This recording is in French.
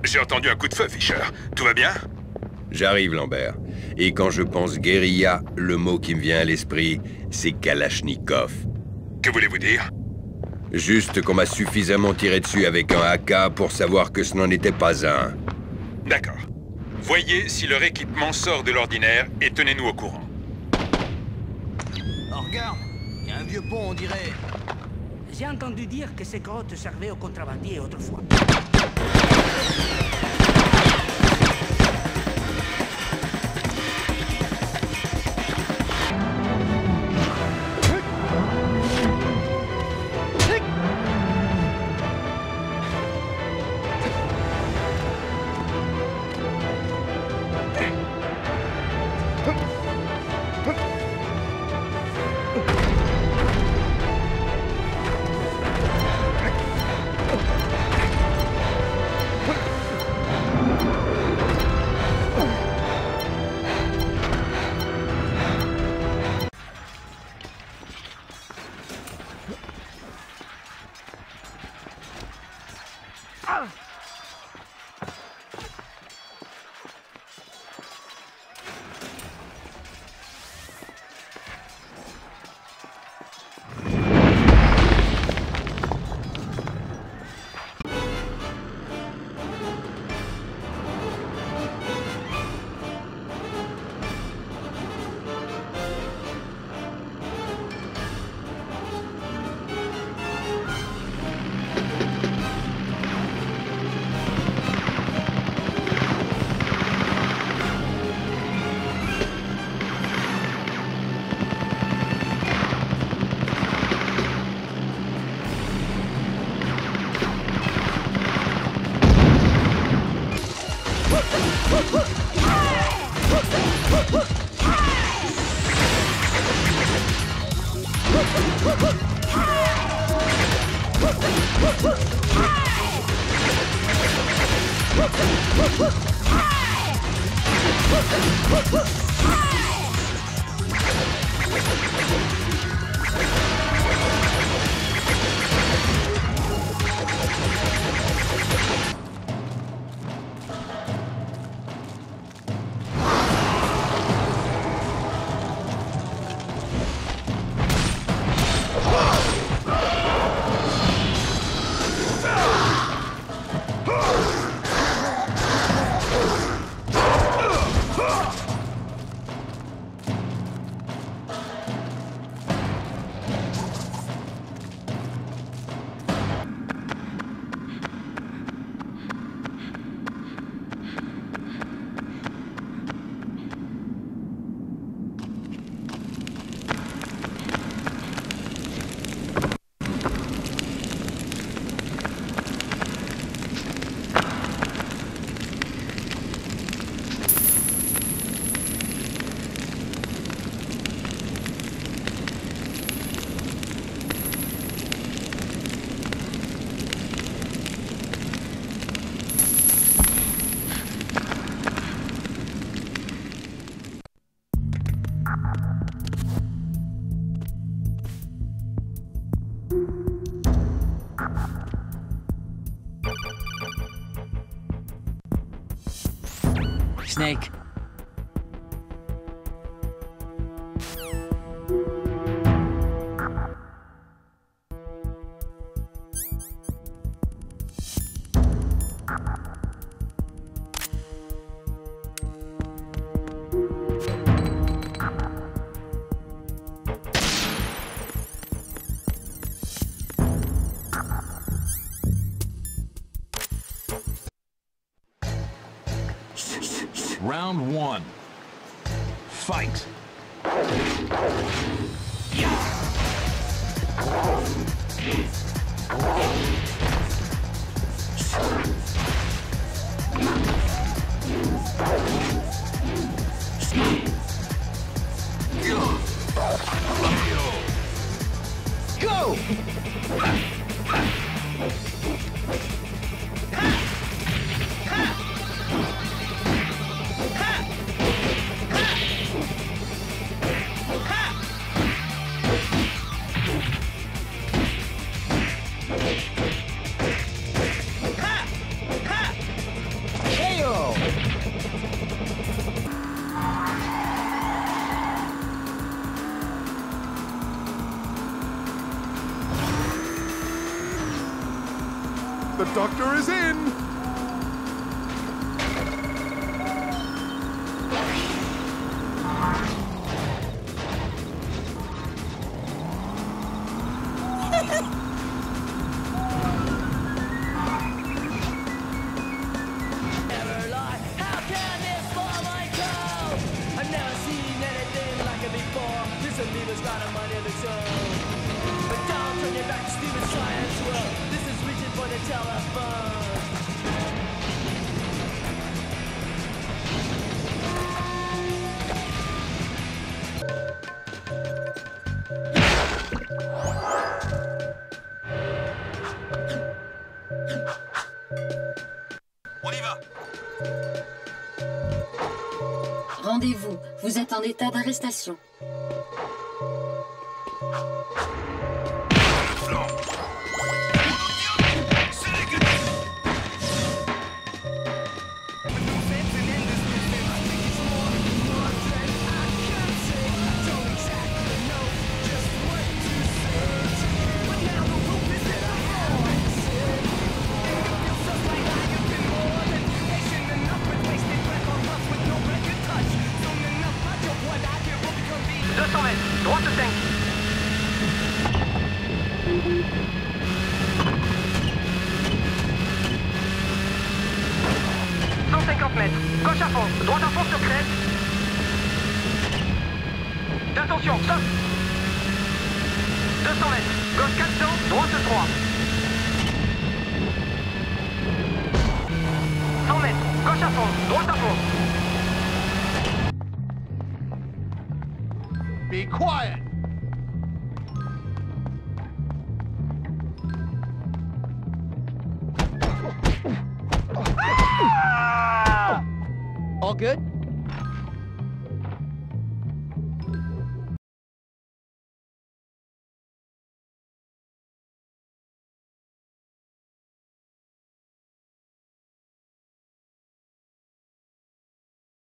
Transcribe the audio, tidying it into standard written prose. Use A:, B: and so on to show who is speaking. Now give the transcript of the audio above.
A: J'ai entendu un coup de feu, Fisher. Tout va bien?
B: J'arrive, Lambert. Et quand je pense guérilla, le mot qui me vient à l'esprit, c'est Kalachnikov.
A: Que voulez-vous dire?
B: Juste qu'on m'a suffisamment tiré dessus avec un AK pour savoir que ce n'en était pas un.
A: D'accord. Voyez si leur équipement sort de l'ordinaire et tenez-nous au courant.
C: Oh, regarde, il y a un vieux pont, on dirait.
D: J'ai entendu dire que ces grottes servaient aux contrebandiers autrefois.
C: Snake.
E: Round one. Fight.
C: Go!
F: The doctor is in!
G: Rendez-vous, vous êtes en état d'arrestation.
H: Droite 5. 150 mètres. Gauche à fond. Droite à fond sur crête. Attention, stop. 200 mètres. Gauche 400. Droite 3. 100 mètres. Gauche à fond. Droite à fond.
E: Be quiet!
C: All good?